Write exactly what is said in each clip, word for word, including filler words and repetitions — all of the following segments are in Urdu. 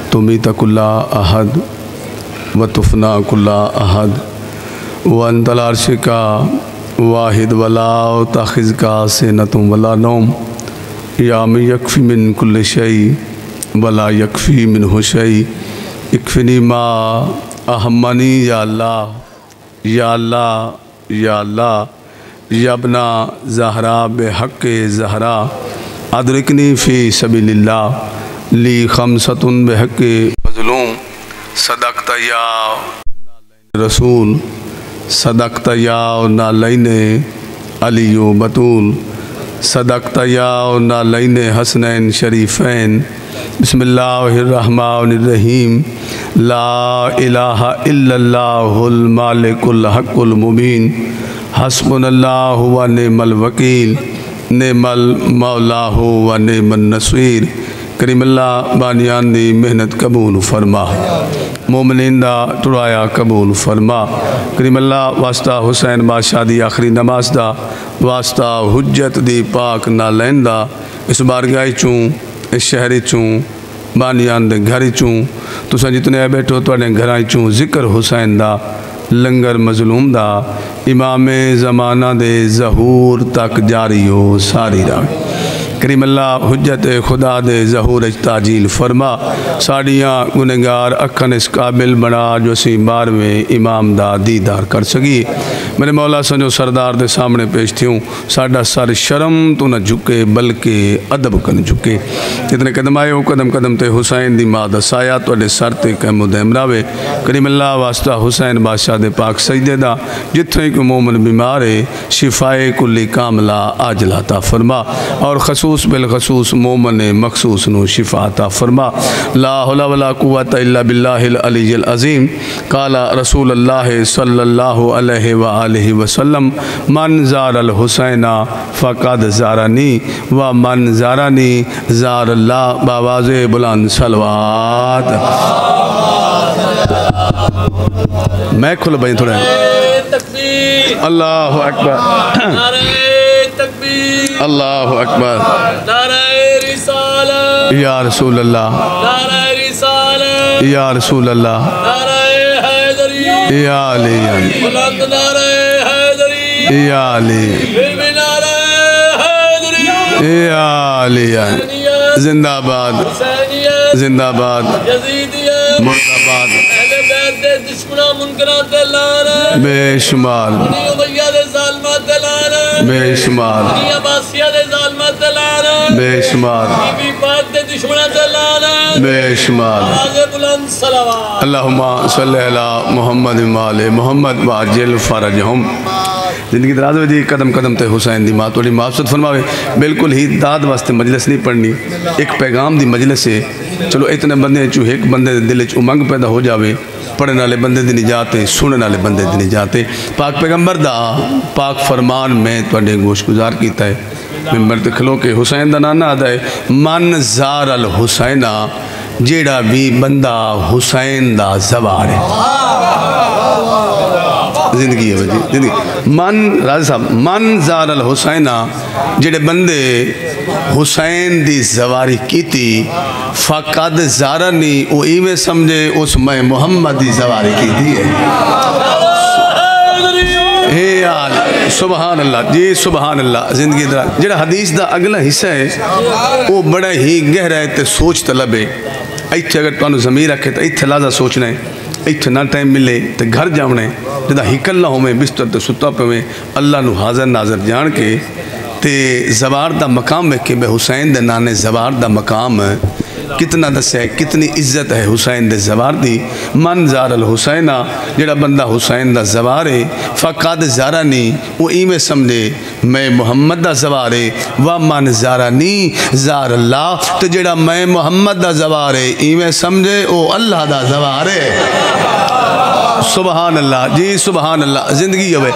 तुमीत कुल्ला अहद व तुफना कुल्ला अहद व अंतल अर्श का वाहिद वला ताखिज़ का सिनतुम वला नौम या मैं यकफ़ी मिन कुल्ल शै वला यकफ़ी मिन्हु शै इक्फ़िनी मा अहम्मनी या अल्लाह या अल्लाह या अल्लाह यबना ज़हरा बेहक़्क़े ज़हरा अदरिकनी फ़ी सबीलिल्लाह ली खमसतुन बेहक़्क़े मज़लूम सदक़त या रसूल सदक़त या नालैने अलियो बतूल सदक़त या नालैने हसनैन शरीफ़ैन बिस्मिल्लाहिर्रहमानिर्रहीम ला इलाहा इल्लल्लाहुल मालिकुल हक़्क़ुल मुबीन हस्बुनल्लाहु व निअमल वकील निअमल मौलाहु व निअमन नसीर करीमल्लाह बानियान दी मेहनत कबूल फरमा मोमिनीन दा टुराया कबूल फरमा करीमल्लाह वास्ता हुसैन बादशाह दी आखिरी नमाज दा वास्ता हुज्जत दी पाक नालैन दा इस बारगाह चूं इस शहर चूं बानियान दे घर चूं तुसां जितने बैठो तुहाडे घरां चूं जिक्र हुसैन दा लंगर मजलूम दा इमाम ज़माना दे ज़हूर तक जारी हो सारी राह करीम अल्लाह हुज्जत खुदा दे ज़हूर ताजील फरमा साड़ियाँ गुनहगार अखन इस काबिल बना जो असी बारहवें इमाम दा दीदार कर सकी मेरे मौला सजो सरदार दे सामने पेश थियूं साडा सर शर्म तो न झुके बल्कि अदब कन झुके जितने कदम आए हो कदम कदम ते हुसैन दी माँ दा साया तुहाडे सर ते कैमो दैम रावे करीम अल्लाह वास्ता हुसैन बादशाह दे पाक सजदे दा जिथे कोई मोमन बीमार है शिफाए कुल्ली कामला आजला ता फरमा और खसूस बिल खसूस मोमन मखसूस नो शिफा ता फरमा ला हौला वला कुव्वता इल्ला बिल्लाहिल अलीय्यिल अज़ीम काला रसूल अल्लाह सल्लल्लाहु अलैहि व आलिहि वसल्लम मन ज़ारल हुसैना फ़क़द ज़ारनी व मन ज़ारनी ज़ार अल्लाह बावाज़े बुलंद सलवात मैं खुल भाई थोड़ा अल्लाहु अकबर अल्लाहु अकबर या रसूल अल्लाह या रसूल अल्लाह या अली या अली या अली जिंदाबाद जिंदाबाद मुर्दाबाद बेशुमार बेशुमार बेशुमार बेशुमार अल्लाहुम्मा सल्लि अला मुहम्मद व आले मुहम्मद वाजिल फरजहुम ज़िंदगी दराज हो जी कदम कदम ते हुसैन दी माँ थोड़ी माफ़त फरमावे बिल्कुल ही दाद वास्ते मजलिस नहीं पढ़नी एक पैगाम दी मजलिस है चलो इतने बंदे चू एक बंदे दे दिल च उमंग पैदा हो जावे पढ़ने वाले बंदे दी निजात है सुनने वाले बंदे दी निजात है पाक पैगंबर दा पाक फरमान में तुहाडे गोश गुजार कीता है मिंबर ते खलो के हुसैन दा नाना आदा है मन ज़ार अल हुसैना जेड़ा भी बंदा हुसैन दा ज़वार है जिंदगी है जी जिंदगी मन राजा साहब मन ज़ार अल हुसैना जेड़े बंदे हुसैन दी ज़वारी कीती फ़क़द ज़ारनी वो इवें समझे उस मैं मुहम्मद दी ज़वारी कीती है हे यार सुबहान अल्लाह जी सुबहान अल्लाह जिंदगी दा जेड़ा हदीस दा अगला हिस्सा है वो बड़ा ही गहरा है ते सोच तलब है इत्थे अगर तुहानू ज़मीर रखे तो इत्थे लाजा सोचना है इत्थे ना टाइम मिले तो घर जावना है जदा हिकल ना होवे बिस्तर ते सुता पवे अल्लाह नू हाज़र नाज़र जान के ते ज़वार दा मकाम है कि हुसैन दे नाने ज़वार दा मकाम कितना दस्या कितनी इज्जत है हुसैन दे ज़वार दी मन ज़ार अल हुसैना जेड़ा बंदा हुसैन दा ज़वार है फ़क़द ज़ारनी वो इवें समझे मैं मुहम्मद दा ज़वार है व मन ज़ारनी ज़ार अल्लाह तो जेड़ा मैं मुहम्मद दा ज़वार है इवें समझे वो अल्लाह दा ज़वार है सुबहान अल्लाह जी सुबहान अल्लाह जिंदगी होवे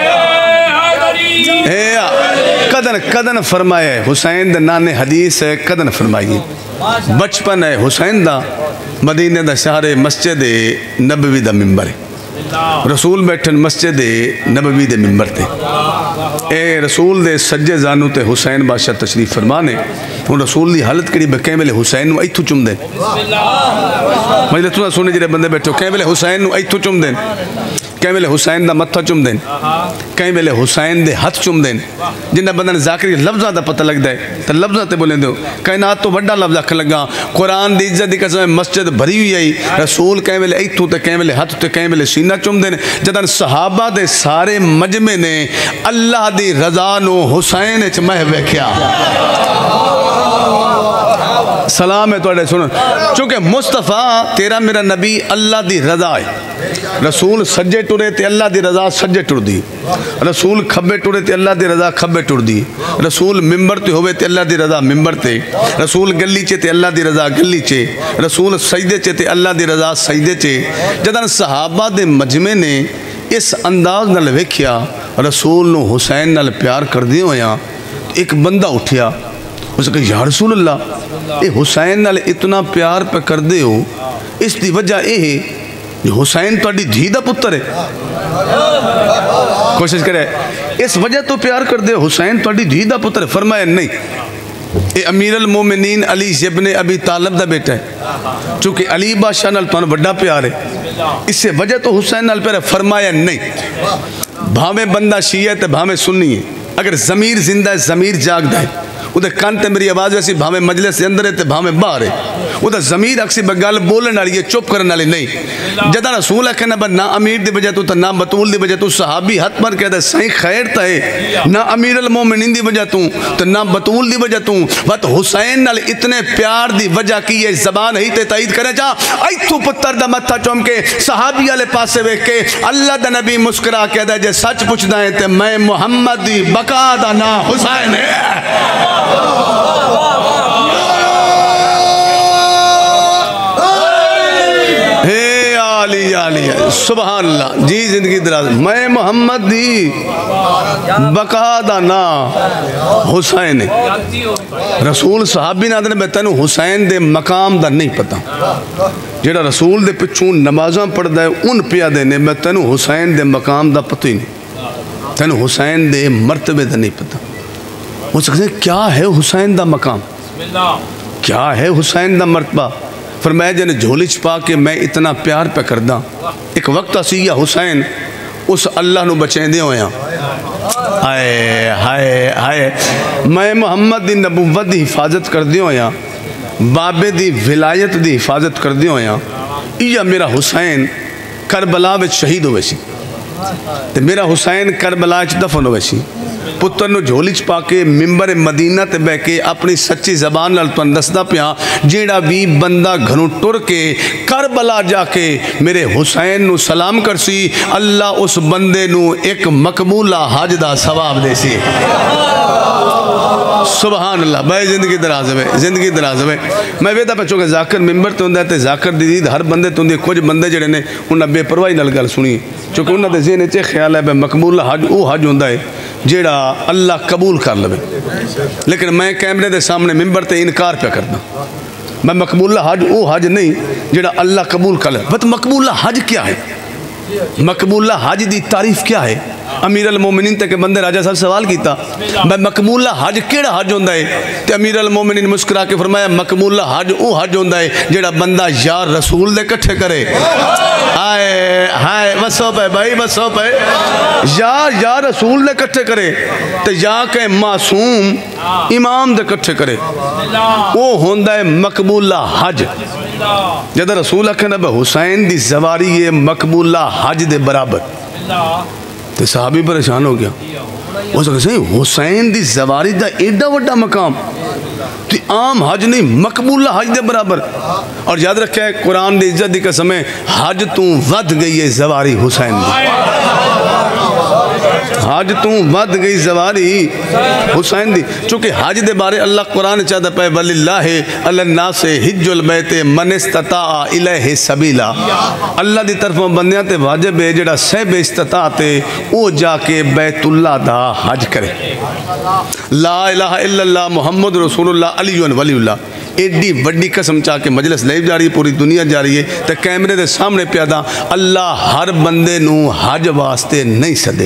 कदन कदन फरमाए हुसैन दे नाने हदीस है कदन फरमाइए बचपन है हुसैन दा मदीने दा शहर मस्जिद नबवी दा मिंबर है رسول بیٹھن مسجد نبوی دے منبر تے اے رسول دے سجے زانو تے حسین بادشاہ تشریف فرمانے ہن رسول دی حالت کڑی بکیں ویلے حسین نو ایتھو چم دین مجھے تو سونے جڑے بندے بیٹھو کہیں ویلے حسین نو ایتھو چم دین کہیں ویلے حسین دا متھا چم دین کہیں ویلے حسین دے ہاتھ چم دین جنہ بندہ ذاکری لفظاں دا پتہ لگ دے تے لفظاں تے بولیں دیو کائنات تو بڑا لفظ اکھ لگا قرآن دی عزت دی قسم مسجد بھری ہوئی آئی رسول کہیں ویلے ایتھو تے کہیں ویلے ہاتھ تے کہیں ویلے سینہ چم دین جدن صحابہ دے سارے مجمع نے اللہ دی رضا نو حسین اچ مہ ویکھیا سلام ہے توڑے سنو چونکہ مصطفیٰ تیرا میرا نبی اللہ دی رضا ہے رسول سجے ٹورے تے اللہ دی رضا سجے ٹور دی رسول کھبے ٹورے تے اللہ دی رضا کھبے ٹور دی رسول ممبر تے ہوئے تے اللہ دی رضا ممبر تے رسول گلی چے تے اللہ دی رضا گلی چے رسول سجدے چے تے اللہ دی رضا سجدے چے جدن صحابہ دے مجمع نے اس انداز نال ویکھیا رسول نو حسین نال پیار کر دی ہویا ایک بندہ اٹھیا اس نے کہا یا رسول اللہ اے حسین نال اتنا پیار پہ کر دے ہو اس دی وجہ اے ہے حسین تو اڈی دھی دا پتر ہے کوشش کرے اس وجہ تو پیار کر دے حسین تو اڈی دھی دا پتر ہے فرمایا نہیں اے امیر المومنین علی ابن ابی طالب دا بیٹا ہے چونکہ علی بادشاہ نال تو بڑا پیار ہے اس سے وجہ تو حسین نال پیار ہے فرمایا نہیں بھاویں بندہ شیعہ ہے بھاویں سنی ہے اگر ضمیر زندہ ہے ضمیر جاگ دا ہے وہ دے کان تے میری آواز ویسی بھامے مجلس سے اندر ہے تے بھامے باہر ہے وہ دے ضمیر اکسی بگال بولن والی ہے چپ کرن والی نہیں جدا رسول ہے کہ نہ نہ امیر دی وجہ تو نہ بطول دی وجہ تو صحابی ہاتھ پر کہہ دے صحیح خیر تا ہے نہ امیر المومنین دی وجہ تو نہ بطول دی وجہ تو بات حسین نال اتنے پیار دی وجہ کی یہ زبان ہی تے تائید کرے جا ایتھو پتر دا متھا چوم کے صحابی والے پاسے ویکھ کے اللہ دا نبی مسکرا کہہ دے جے سچ پوچھدا ہے تے میں محمد دی بقا دا نا حسین ہے اے علی علی سبحان اللہ جی زندگی دراز میں محمد دی بقا دا نا حسین رسول صحابی نادر میں تینو حسین دے مقام دا نہیں پتا جیڑا رسول دے پچھون نمازاں پڑھ دے ان پیا دینے میں تینو حسین دے مقام دا پتہ ہی نہیں تینو حسین دے مرتبے دا نہیں پتا وہ سکتے ہیں کیا ہے حسین دا مقام کیا ہے حسین دا مرتبہ فرمایا جنہیں جھولی چھپا کے میں اتنا پیار پہ کردہ ایک وقت اسی یا حسین اس اللہ نو بچیں دے ہویا ہائے ہائے ہائے میں محمد دی نبوت دی حفاظت کر دی ہویا بابے دی ولایت دی حفاظت کر دی ہویا یہ میرا حسین کربلا وچ شہید ہوئے سی میرا حسین کربلا وچ دفن ہوئے سی پتر نو جھولی چھپا کے ممبر مدینہ تے بہ کے اپنی سچی زبان نال تو اندسدہ پیا جیڑا بھی بندہ گھنو ٹر کے کربلا جا کے میرے حسین نو سلام کرسی اللہ اس بندے نو ایک مقبولہ حج دا ثواب دے سی سبحان اللہ بھائی زندگی دراز ہے زندگی دراز ہے میں ویدہ پہ چونکہ ذاکر ممبر تے ہوندہ ہے ذاکر دی دید ہر بندے تے ہوندے کچھ بندے جڑے نے انہاں بے پرواہی نال گل سنی چونکہ انہاں دے ذہن چے خیال ہے بے مقبول حج او حج ہوندہ ہے جیڑا اللہ قبول کر لے لیکن میں کیمرے دے سامنے ممبر تے انکار پہ کرنا میں مقبول حج او حج نہیں جیڑا اللہ قبول کر لے بس مقبول حج کیا ہے مقبول حج دی تعریف کیا ہے امیر المومنین تے کہ بندے راجہ صاحب سوال کیتا میں مقبول حج کیڑا حج ہوندہ ہے تے امیر المومنین مسکرا کے فرمایا مقبول حج او حج ہوندہ ہے جیڑا بندہ یا رسول دے کٹھے کرے آئے ہائے وسو پہ بھائی وسو پہ یا یا رسول دے کٹھے کرے تے یا کہ معصوم امام دے کٹھے کرے او ہوندہ ہے مقبول حج جدہ رسول اکھنا بے حسین دی زواری یہ مقبول حج دے برابر تو صحابی پریشان ہو گیا وہ سکتے ہیں حسین دی زواری دا ایڈا وڈا مقام تو عام حج نہیں مقبول حج دے برابر اور یاد رکھے قرآن دی عزت دی قسم ہے حج تو ود گئی ہے زواری حسین دی حج تو ود گئی زواری حسین دی چونکہ حج دے بارے اللہ قرآن چاہتا پہ وَلِلَّهِ عَلَى النَّاسِ حِجُّ الْبَيْتِ مَنِ اسْتَطَاعَ إِلَيْهِ سَبِيلًا اللہ دی طرف بندیاں تے واجب ہے جڑا سہب استطاعت ہے او جا کے بیت اللہ دا حج کرے لا الہ الا اللہ محمد رسول اللہ علی ولی اللہ ایڈی وڈی قسم چاہ کے مجلس لائیو جا رہی ہے، پوری دنیا جا رہی ہے، تے کیمرے دے سامنے پیادا اللہ ہر بندے نو حج واسطے نہیں سدے،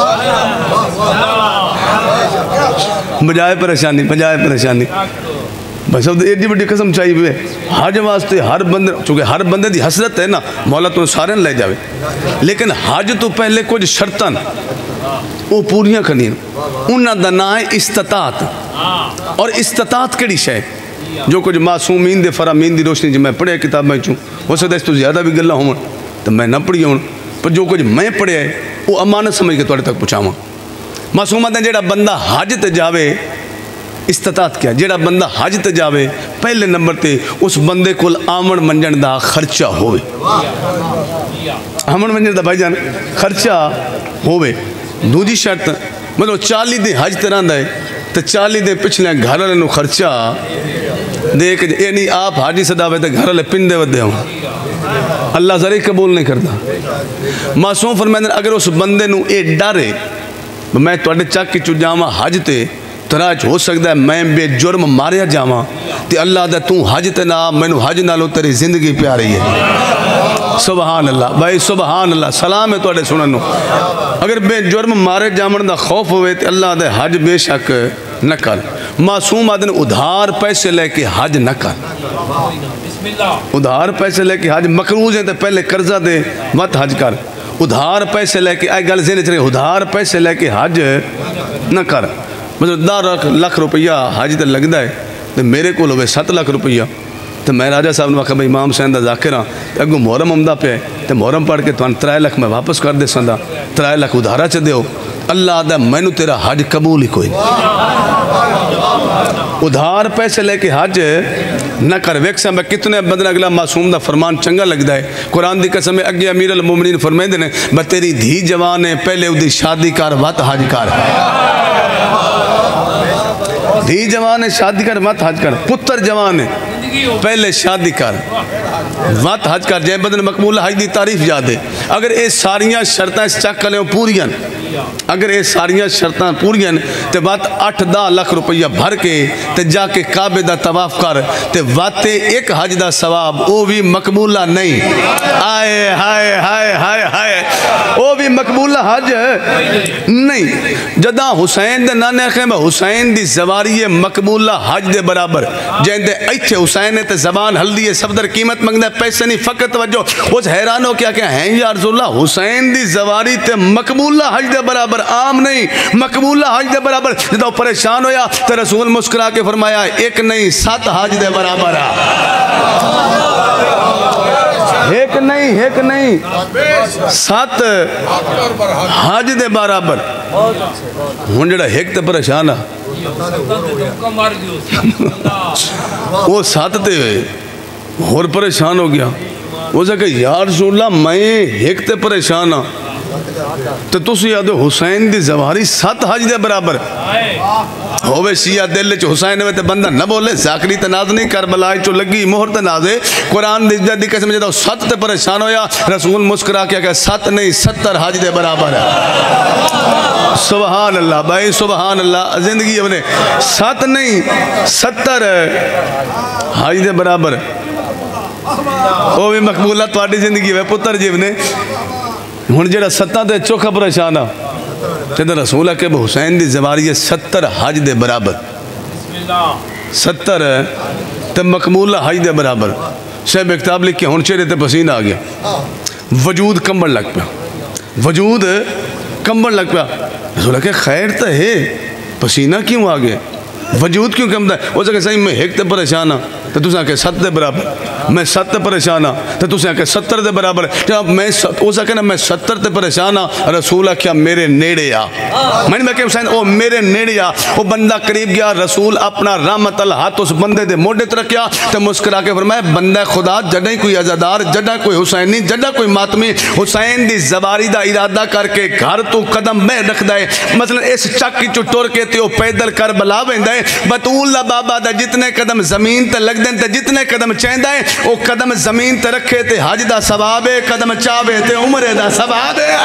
بجائے پریشانی بجائے پریشانی بس اب ایڈی وڈی قسم چاہیے ہوئے حج واسطے ہر بندے، چونکہ ہر بندے دی حسرت ہے نا، مولا تو سارے لے جاوے، لیکن حج تو پہلے کچھ شرطاں وہ پوریاں کرنی، انہاں دا نام ہے استطاعت، اور استطاعت کیڑی شے جو کچھ معصومین دے فرامین دی روشنی جو میں پڑھے کتاب میں چوں ہو سکتا ہے اس تو زیادہ بھی گلہ ہوں تو میں نہ پڑھی ہوں، پر جو کچھ میں پڑھے ہے وہ امانت سمجھ کے توڑے تک پہنچاواں۔ معصومات ہیں جیڑا بندہ حج تے جاوے، استطاعت کیا جیڑا بندہ حج تے جاوے پہلے نمبر تے اس بندے کو آمن منجن دا خرچہ ہوئے، آمن منجن دا بھائی جان خرچہ ہوئے۔ دوجی شرط مطلب چالی دے حج تے راندہ ہے تو چالی دے پچھلے گھر والے نو خرچہ دے کہ اے نہیں آپ حاجی صدا ہوئے تے گھر والے پندے ودے ہوں، اللہ ذریع قبول نہیں کرتا۔ معصوم فرمائیں اگر اس بندے نو اے ڈارے میں توڑے چاک کی چو جاما حج تے تراج ہو سکتا ہے میں بے جرم ماریا جاما تے اللہ دے تو حج تے نا میں نو حج نالو تیری زندگی پیاری ہے، سبحان اللہ بھائی سبحان اللہ، سلام ہے توڑے سننو۔ اگر بے جرم مارے جامن دا خوف ہوئے تے اللہ دے حج بے شک نہ کر۔ معصوم آدن ادھار پیسے لے کے حج نہ کر، ادھار پیسے لے کے حج مقروض ہیں تے پہلے قرضہ دے مت حج کر، ادھار پیسے لے کے آئی گل ذہن چلے ادھار پیسے لے کے حج نہ کر۔ مطلب دار لاکھ روپیہ حج تے لگ دائے تو میرے کو لوگے سات لاکھ روپیہ تو میں راجہ صاحب نے کہا امام حسین دا ذاکرہ اگو محرم امدہ پہ تو محرم پڑھ کے تو ان ترائے لاکھ میں واپس کر دے سندا، ترائے لاکھ ادھارہ چھ دیو، اللہ دا میں نو تیرا حج قبول ہی کوئی ادھار پیسے لے کے حج نہ کر۔ ویک سے میں کتنے بدن اگلا معصوم دا فرمان چنگا لگ دا ہے، قرآن دی قسم اگے امیر المومنین فرمائیں دینے با تیری دھی جوانے پہلے ادھی شادی کار وات حج کار، دھی جوانے شادی کر وات حج کر، پتر جوانے پہلے شادی کر وات حج کر، جائے بدن مقبول حج دی تعریف یاد ہے۔ اگر اے ساریاں شرطیں اس چک لیں پوریاں، اگر اے ساریاں شرطیں پوریاں تے بات اٹھ دا لاکھ روپیہ بھر کے تے جا کے کعبے دا طواف کر تے واتے ایک حج دا ثواب او بھی مقبولہ نہیں، آئے ہائے ہائے ہائے ہائے او بھی مقبولہ حج نہیں۔ جدا حسین دے نانے خیم حسین دی زواری مقبولہ حج دے برابر، جہن دے ایتھے حسین تے زبان ہلدی صفدر قیمت منگنے پیسے نہیں فقط توجہ، اس حیران ہو کیا کہ ہیں یا رسول اللہ حسین دی زواری تے مقبولہ حج دے برابر، عام نہیں مقبولہ حج دے برابر۔ جدا پریشان ہویا تو رسول مسکرا کے فرمایا ایک نہیں سات حج دے برابر ہے، ایک نہیں ایک نہیں سات حج دے برابر۔ ہون جڑا ایک تے پریشان ہے وہ سات تے اور پریشان ہو گیا، وہ سے کہ یا رسول اللہ میں ایک تے پریشان ہاں تو تسی یاد حسین دی زواری سات حج دے برابر ہوئے شیعہ دل چو حسین ہوئے تے بندہ نہ بولے زاکری تناز نہیں کربلائی چو لگی مہر تنازے قرآن دی جدی قسم جدا سات تے پریشان ہویا، رسول مسکرا کیا کہ سات نہیں ستر حج دے برابر ہے، سبحان اللہ بھائی سبحان اللہ، زندگی اپنے سات نہیں ستر حج دے برابر، وہ بھی مقبولہ تواڈی زندگی ہے پتر جیب نے ہون جڑا ستاں تے چوکھا پریشانہ چندر رسولہ کہ حسین دی زواری ستر حج دے برابر، ستر تے مقبولہ حج دے برابر۔ صاحب اکتاب لکھ کے ہون چہرے تے پسینہ آ گیا، وجود کمبڑ لگ پیا، وجود کمبڑ لگ پیا، رسولہ کہ خیر تا ہے پسینہ کیوں آ گیا، وجود کیوں کم دا ہے؟ وہ سے کہ صحیح میں ایک تے پریشانہ تو تُسے آکے ست دے برابر، میں ست تے پریشانہ تو تُسے آکے ستر دے برابر، جب میں وہ سے کہنا میں ستر تے پریشانہ، رسولہ کیا میرے نیڑے آ، میں نے کہا حسین او میرے نیڑے آ، وہ بندہ قریب گیا، رسول اپنا رحمت اللہ ہاتھ اس بندے دے موڑے ترک کیا تو مسکرا کے فرمایا بندہ خدا جڑیں کوئی عزادار جڑا کوئی حسینی جڑا کوئی ماتمی حسین دی زباری دا ارادہ کر کے گھر تو قدم میں رکھ دائے، مثلا اس چکی چو ٹور کے تیو پیدل کربلا ویندائے بطول بابا دا جتنے قدم زمین تے لگ دیں تے جتنے قدم چیندائے وہ قدم زمین تے رکھے تے حج دا ثواب ہے، قدم چاوے تے عمر دا ثواب ہے،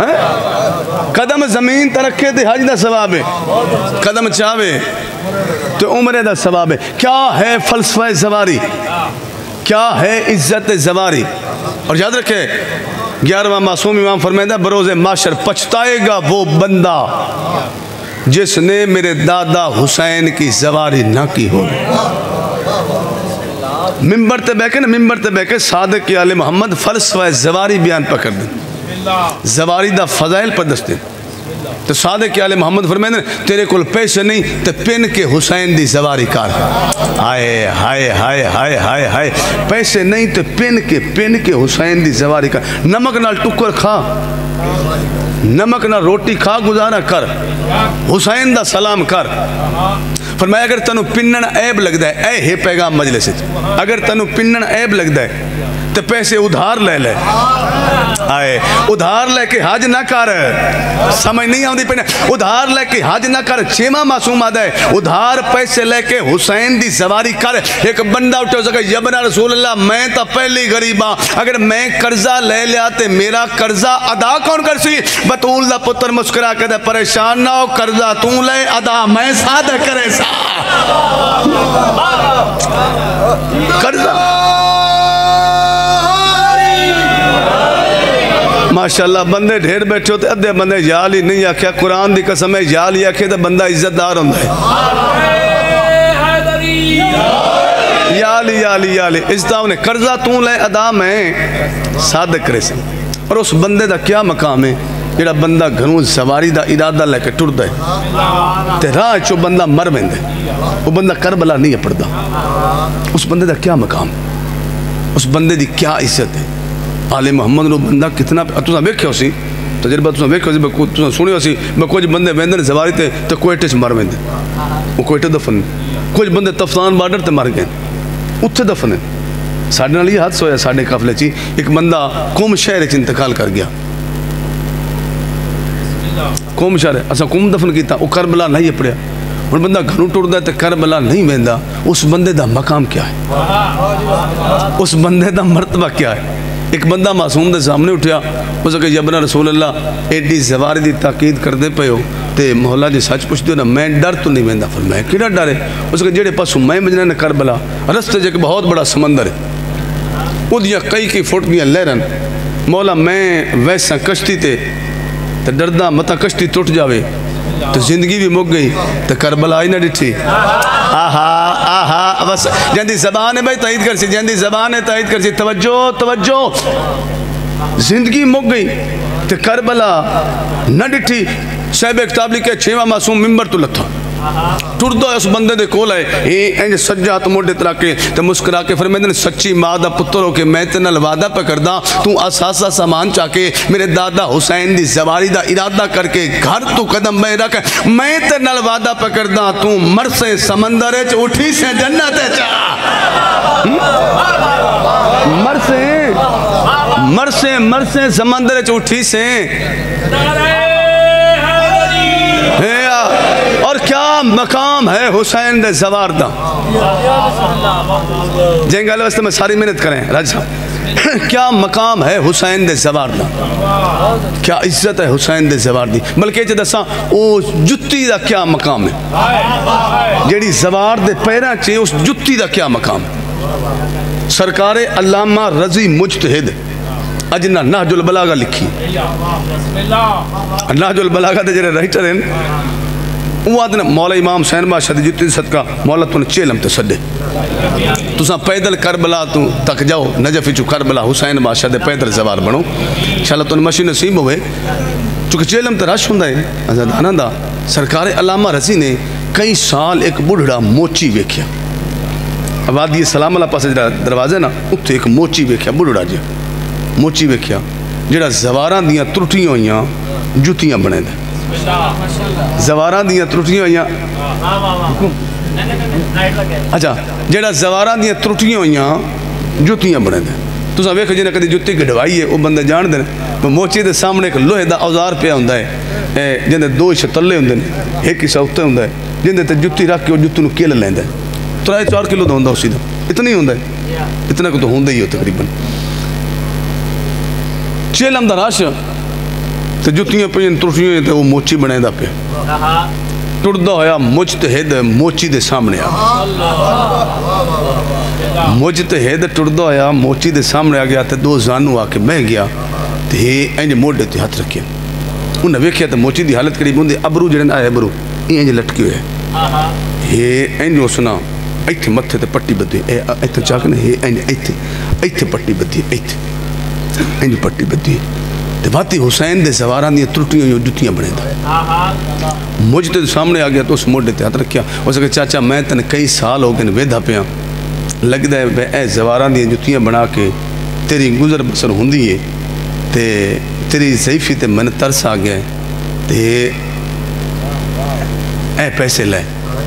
قدم زمین تے رکھے تے حج دا ثواب ہے، قدم چاوے تو عمرے دا ثواب ہے. کیا ہے فلسفہ زواری, کیا ہے عزت زواری؟ اور یاد رکھے گیارہواں معصوم امام فرمائندہ بروز معاشر پچھتائے گا وہ بندہ جس نے میرے دادا حسین کی زواری نہ کی ہو. ممبر تے بیٹھے نا, ممبر تے بیٹھے صادق آل محمد فلسفہ زواری بیان پکر دیں, زواری دا فضائل پر دستے. تو صادق آل محمد فرمائے تیرے کل پیسے نہیں تو پن کے حسین دی زواری کار. ہائے ہائے ہائے ہائے ہائے ہائے, پیسے نہیں تو پن کے پن کے حسین دی زواری کار. نمک نال ٹکر کھا, نمک نہ روٹی کھا, گزارا کر, حسین دا سلام کر. فرمایا اگر تنو پنن عیب لگ دے, اے ہے پیغام مجلس, اگر تنو پنن عیب لگ دے تو پیسے ادھار لے لے. آئے ادھار لے کے حج نہ کر, سمجھ نہیں آؤں دی پہنے, ادھار لے کے حج نہ کر. چھیمہ معصوم آدھا ہے ادھار پیسے لے کے حسین دی زواری کر. ایک بندہ اٹھے ہو سکا یبنا رسول اللہ میں تا پہلی غریباں, اگر میں قرضہ لے لیا تے میرا قرضہ ادا کون کر سی؟ بطول دا پتر مسکرا کے دے پریشان نہ ہو, قرضہ تو لے ادا میں سادہ کرے سا. قرضہ ماشاءاللہ بندے ڈھیر بیٹھے ہوتے, ادھے بندے یال ہی نہیں آکھیا, قرآن دی قسم ہے یال ہی آکھے تو بندہ عزت دار ہوں ہے. یال ہی یال ہی یال ہی عزتہ انہیں قرضہ تو لے ادا میں صادق کرے سے. اور اس بندے دا کیا مقام ہے جڑا بندہ گھروں سواری دا ارادہ لے کے ٹر دے تے راہ چو بندہ مر بیندے, وہ بندہ کربلا نہیں پڑدا. اس بندے دا کیا مقام, اس بندے دی کیا عزت ہے. آل محمد نو بندہ کتنا, تُساں ویکھے ہو سی تجربہ, تُساں ویکھے ہو سی, تُساں سنی ہو سی, میں کچھ بندے ویندن زواری تے تو کوئٹے چ مر ویندے, وہ کوئٹے دفن. کچھ بندے تفتان بارڈر تے مر گئے, اتھے دفن. ساڑھے نال یہ حادثہ ہویا ساڑھے قافلے چی, ایک بندہ قوم شہر چ انتقال کر گیا. قوم شہر اسا قوم دفن کیتا, وہ کربلا نہیں پڑیا. اور بندہ گھروں ٹر دے تے کربلا نہیں ویندا. اس بندے دا مقام کیا ہے, اس بندے دا مرتبہ کیا ہے؟ ایک بندہ معصوم دے سامنے اٹھیا, اس کہ یبنا رسول اللہ ایڈی زواری دی تاکید کر دے پے ہو تے مولا جی سچ پوچھ دیو نا, میں ڈر تو نہیں ویندا. فرمایا کیڑا ڈر ہے؟ اس کہ جڑے پاسوں میں مجنا نے کربلا, رستے جے کہ بہت بڑا سمندر ہے, اودیاں کئی کئی فٹ دیاں لہرن, مولا میں ویسا کشتی تے تے ڈردہ متا کشتی ٹوٹ جاوے تو زندگی بھی مک گئی تو کربلا ہی نہ ڈٹھی. آہا آہا بس جندی زبان ہے بھائی تائید کر سی, جندی زبان ہے تائید کر سی. توجہ توجہ, زندگی مک گئی تو کربلا نہ ڈٹھی. صاحب کتاب لکھے چھیواں معصوم ممبر تو لتھا, ٹر دو اس بندے دے کول آئے, یہ انج سجا تو موڑے ترا کے تو مسکرا کے فرمائے نے سچی ماں دا پتر ہو کے میں تے نال وعدہ پہ کرداں, تو اساسا سامان چاہ کے میرے دادا حسین دی زواری دا ارادہ کر کے گھر تو قدم بے رکھ, میں تے نال وعدہ پہ کرداں تو مرسے سمندر چ اٹھی سے جنت چا. مرسے مرسے مرسے سمندر چ اٹھی سے. اور کیا مقام ہے حسین دے زوار دا, جنگ آلے واسطے میں ساری محنت کریں راج صاحب, کیا مقام ہے حسین دے زوار دا, کیا عزت ہے حسین دے زوار دی. بلکہ چاہتا سا او جتی دا کیا مقام ہے, جیڑی زوار دے پیرا چاہے اس جتی دا کیا مقام ہے. سرکار علامہ رضی مجتہد اجنا نہج البلاغہ لکھی, نہج البلاغہ دے جڑے رائٹر ہیں وہ آدھنا مولا امام حسین بادشاہ دی جتی صدقہ مولا تو نے چیلم تے سڈے, تساں پیدل کربلا تو تک جاؤ, نجف چو کربلا حسین بادشاہ دے پیدل زوار بنو انشاءاللہ تو نے مشین نصیب ہوئے. چونکہ چیلم تے رش ہوندا ہے آزادانہ دا. سرکار علامہ رضی نے کئی سال ایک بڑھڑا موچی ویکھیا, وادی سلام اللہ پاس دروازے نا اتھے ایک موچی ویکھیا, بڑھڑا جی موچی ویکھیا جڑا زواراں دیاں ترٹیاں ہوئیاں جتیاں بنے دے, زواراں دیاں ترٹیاں ہوئیاں, اچھا جڑا زواراں دیاں ترٹیاں ہوئیاں جتیاں بنے دے. تساں ویکھو جنہیں کدی جتی گڈوائی ہے وہ بندے جان دے, موچی دے سامنے ایک لوہے دا اوزار پیا ہوندا ہے, جندے دو حصے تلے ہوندے نے, ایک حصہ اوتے ہوندا ہے, جندے تے جتی رکھ کے وہ جتی نو کیل لیندا ہے. ترائے چار کلو دا ہوندا اسی دا, اتنا ہی ہوندا ہے, اتنا کو تو ہوندا ہی ہو تقریباً. چیلم دا راش تو جتیاں پہ ترٹیاں تے وہ موچی بنے دا پہ, ٹردہ ہویا مجتہد موچی دے سامنے آ مجتہد ٹردہ ہویا موچی دے سامنے آ گیا تے دو زانو آ کے بہ گیا تے انج موڈے تے ہاتھ رکھیا انہیں ویکھیا تے موچی دی حالت قریب ہوندی ابرو جڑن آئے ابرو یہ انج لٹکی ہوئے یہ انج سنا ایتھے متھے تے پٹی بدھی ایتھے چاکنے یہ انج ایتھے ایتھے پٹی بدھی ایتھے انج پٹی بدھی تے واتی حسین دے زواران دی ترٹیاں جو جتیاں بنے دا مجھتے سامنے آ گیا تو اس موڈے تے ہاتھ رکھیا وہ سکے چاچا میں تن کئی سال ہو گئے ویدھا پیاں لگ دے بے اے زواران دی جتیاں بنا کے تیری گزر بسر ہوندی ہے تے تیری ضعیفی تے من ترس آ گیا تے اے پیسے لے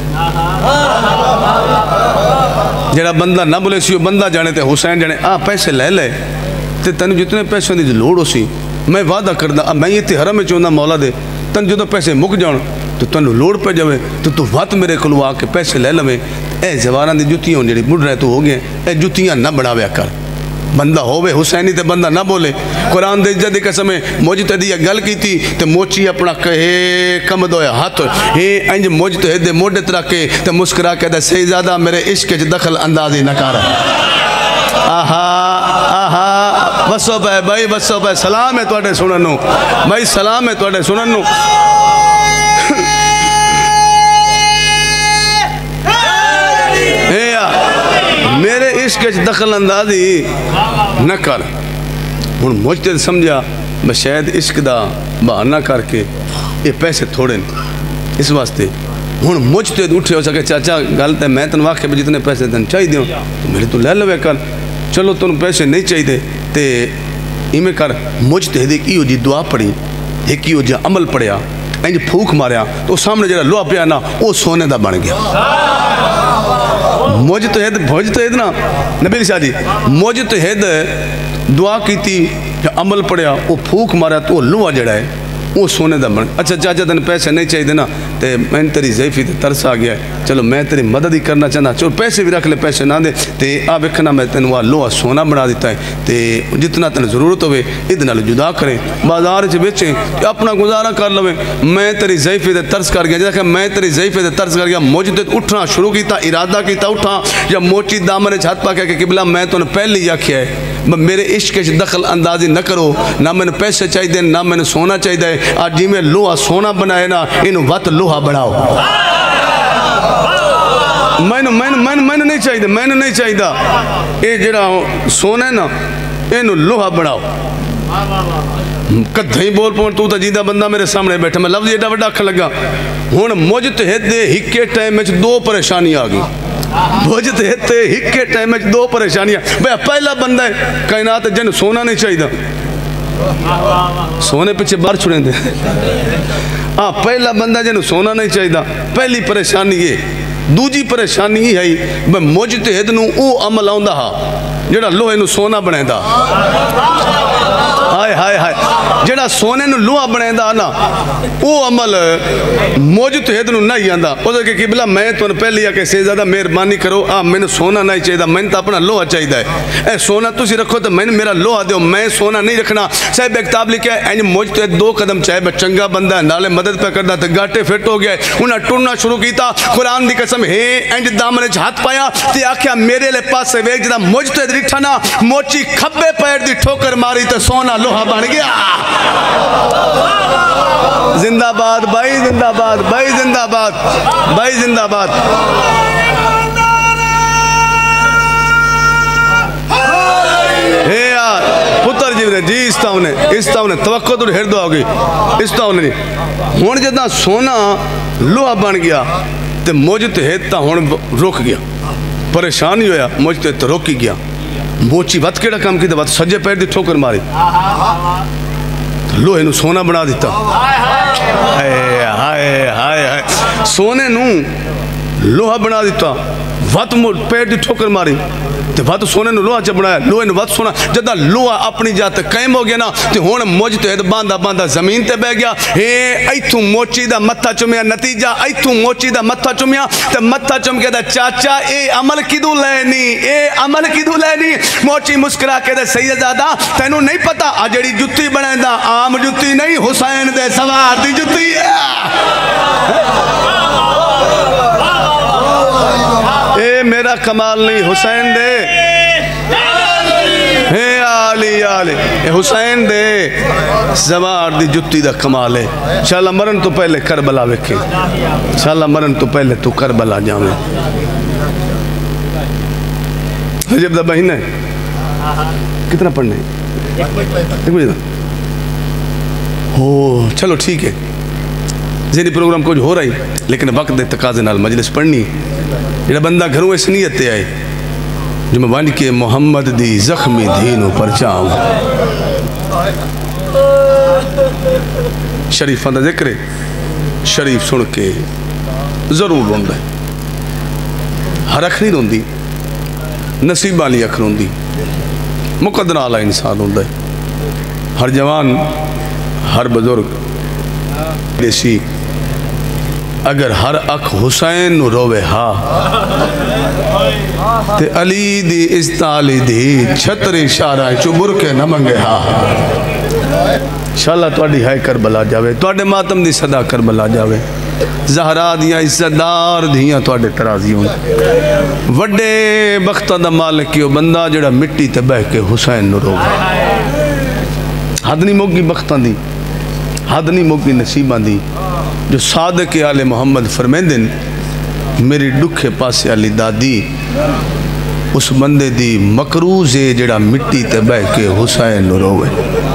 جڑا بندہ نہ بولے سی بندہ جانے تے حسین جانے آ پیسے لے لے تے تنو جتنے پیسوں دی لوڑ ہو سی میں وعدہ کردہ اب میں یہ تے حرم میں چوندہ مولا دے تن جو تو پیسے مک جاؤں تو تنو لوڑ پہ جاوے تو تو وقت میرے کلو آ کے پیسے لے لوے اے زواران دی جتیاں ہوں جڑی مڑ رہے تو ہو گئے اے جتیاں نہ بڑھاویا کر بندہ ہووے حسینی تے بندہ نہ بولے قرآن دے جدی قسمیں مجتہدی یہ گل کی تھی تے موچی اپنا کہے کم دویا ہاتھ ہی انج مجتہد موڈے ترکے تے مسکرا کے دے سیزادہ میرے عشق چ دخل اندازی نہ کارا آہا آہا بسو پہ بھائی بسو پہ سلام ہے توڑے سننو بھائی سلام ہے توڑے سننو میرے عشق چ دخل اندازی نہ کر ہن مجتہد سمجھا میں شاید عشق دا بہانہ کر کے یہ پیسے تھوڑے نہیں اس واسطے ہن مجتہد اٹھے ہو سکے چاچا غلط ہے میں تن واقع میں جتنے پیسے تن چاہی دیوں تو میرے تو لے لوے کر چلو تن پیسے نہیں چاہی دے تے ایمیں کر مجتہد ایک ایو جی دعا پڑی ایک ایو جی عمل پڑیا انج پھوک ماریا تو سامنے جڑا لوہا پیا نا وہ سونے دا بن گیا مجتہد مجتہد نا نبی شاہ جی مجتہد دعا کی تھی عمل پڑیا وہ پھوک ماریا تو وہ لوہا جڑا ہے وہ سونے دا بن اچھا چاچا تن پیسے نہیں چاہیے دینا تے میں تیری ضعیفی تے ترس آ گیا ہے چلو میں تیری مدد ہی کرنا چاہنا چلو پیسے بھی رکھ لے پیسے نہ دے تے آ وکھنا میں تین وہ لوہا سونا بنا دیتا ہے تے جتنا تن ضرورت ہوئے ادھر نال جدا کریں بازار چ بیچیں اپنا گزارا کر لویں میں تیری ضعیفی تے ترس کر گیا جیسا کہ میں تیری ضعیفی تے ترس کر گیا مجتہد اٹھنا شروع کیتا ارادہ کیتا اٹھا یا موچی دامن چ ہاتھ پا کے کہ قبلہ میں تو پہلی آکھیا ہے میرے عشق چ دخل اندازی نہ کرو نہ میں نے پیسے چاہیے نہ میں نے سونا چاہیے آج جی میں لوہا سونا بنائے نا انہوں وقت لوہا بڑھاؤ میں نے میں نے میں نے نہیں چاہیے میں نے نہیں چاہیے اے جڑا سونا ہے نا انہوں لوہا بڑھاؤ کدھیں بول پہنچ تو تا جیدہ بندہ میرے سامنے بیٹھا میں لفظ ایڈا وڈا کھا لگا ہون مجتہد دے ہکے ٹائم میں دو پریشانی آگئی مجتہد دے ہکے ٹائم میں دو پریشانیاں بھئی پہلا بندہ ہے کائنات جن سونا نہیں چاہیے سونے پیچھے بار چھوڑیں دے ہاں پہلا بندہ جن سونا نہیں چاہیے پہلی پریشانی یہ دوجی پریشانی ہی ہے بھئی مجتہد نو او عمل آؤں دا جڑا لوہے نو سونا بنے دا ہائے ہائے ہائے جڑا سونے نو لوہا بنے دا نا او عمل مجتہد نو نہیں آندا او کہ قبلہ میں تو پہلی آکے سے زیادہ مہربانی کرو آ میں نے سونا نہیں چاہیے میں نے تو اپنا لوہا چاہیے اے سونا تسی رکھو تو میں نے میرا لوہا دیو میں سونا نہیں رکھنا صاحب ایک کتاب لکھا ہے این مجتہد دو قدم چاہے بس چنگا بندہ ہے نالے مدد پہ کردا تے گاٹے فٹ ہو گیا انہاں ٹرنا شروع کیتا قرآن دی قسم ہے اینج دامن وچ ہاتھ پایا تے آکھیا میرے لے پاسے ویکھ جدا مجتہد ڈٹھا نا موچی کھبے پیر دی ٹھوکر ماری تے سونا لوہا بن گیا زندہ باد بھائی زندہ باد بھائی زندہ باد بھائی زندہ باد اے یار پتر جی نے جی اس طاؤں نے اس طاؤں نے توقع تو ہر دو آگئی اس طاؤں نے ہون جدہ سونا لوہا بن گیا تے مجتہد تا ہون روک گیا پریشانی ہویا مجتہد تا روکی گیا موچی وقت کیڑا کام کی وقت سجے پیر دی ٹھوکر ماری لوہے نو سونا بنا دیتا ہائے ہائے ہائے سونے نو لوہا بنا دیتا وقت پیر دی ٹھوکر ماری تے وقت سونے نو لوہا چا بنایا لوہے نو وقت سونا جدہ لوہا اپنی جاتے قائم ہو گیا نا تے ہون مجتہد باندھا باندھا زمین تے بہ گیا اے ایتھوں موچی دا متھا چمیا نتیجہ ایتھوں موچی دا متھا چمیا تے متھا چم کے دا چاچا اے عمل کدو لینی اے عمل کدو لینی موچی مسکرا کے دا سیدزادہ تینوں نہیں پتا آجڑی جتی بنائیں دا عام جتی نہیں حسین دے سوار دی جتی ہے اے میرا کمال نہیں حسین دے اے آلی آلی اے حسین دے زوار دی جتی دا کمال ہے انشاءاللہ مرن تو پہلے کربلا وکھے انشاءاللہ مرن تو پہلے تو کربلا جاویں رجب دا بہن ہے کتنا پڑھنے ہیں ایک بجے دا ہو چلو ٹھیک ہے ذہنی پروگرام کچھ ہو رہا ہی لیکن وقت دے تقاضے نال مجلس پڑھنی جڑا بندہ گھروں اس نیت تے آئے جو میں بن کے محمد دی زخمی دھینوں پر چاہوں شریفاں دا ذکر شریف سن کے ضرور روندہ ہے ہر اکھ نہیں روندی نصیبہ لی اکھ روندی مقدر اعلیٰ انسان ہوندہ ہے ہر جوان ہر بزرگ دیسی اگر ہر اکھ حسین نو روے ہا تے علی دی استالی دی چھتری شارائیں چو برکے نہ منگے ہا انشاءاللہ توڑی ہے کربلا جاوے توڑے ماتم دی صدا کربلا جاوے زہرا دیاں عزتدار دیاں توڑے ترازیوں وڈے بختہ دا مالک کیو بندہ جڑا مٹی تے بہ کے حسین نو روے حد نہیں موگی بختہ دی حد نہیں موگی نصیبہ دی جو صادق آل محمد فرمیندن میری ڈکھے پاسے علی دادی اس بندے دی مکروز ہے جڑا مٹی تے بہ کے حسین نو روے